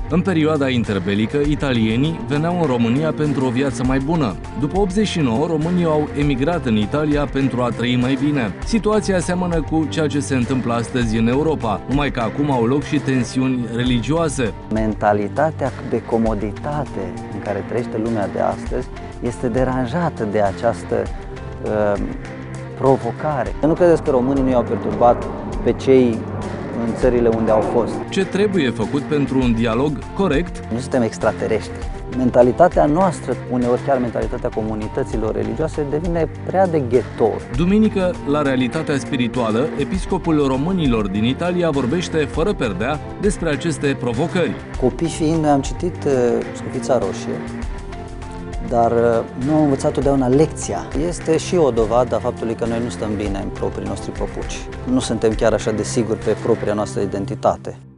În perioada interbelică, italienii veneau în România pentru o viață mai bună. După 89, românii au emigrat în Italia pentru a trăi mai bine. Situația seamănă cu ceea ce se întâmplă astăzi în Europa, numai că acum au loc și tensiuni religioase. Mentalitatea de comoditate în care trăiește lumea de astăzi este deranjată de această provocare. Nu credeți că românii nu i-au perturbat pe cei în țările unde au fost? Ce trebuie făcut pentru un dialog corect? Nu suntem extraterestri. Mentalitatea noastră, uneori chiar mentalitatea comunităților religioase, devine prea de ghetou. Duminică, la Realitatea Spirituală, episcopul românilor din Italia vorbește fără perdea despre aceste provocări. Copii fiind, noi am citit Scufița Roșie, dar nu am învățat totdeauna lecția. Este și o dovadă a faptului că noi nu stăm bine în proprii noștri păpuci. Nu suntem chiar așa de siguri pe propria noastră identitate.